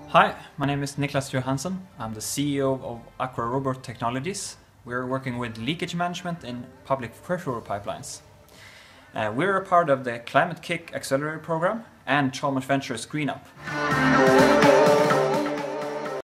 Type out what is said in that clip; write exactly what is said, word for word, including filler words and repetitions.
Hi, my name is Niklas Johansson. I'm the C E O of Aqua Robur technologies. We're working with leakage management in public freshwater pipelines. Uh, we're a part of the Climate-K I C accelerator program and Chalmers Ventures Green Up.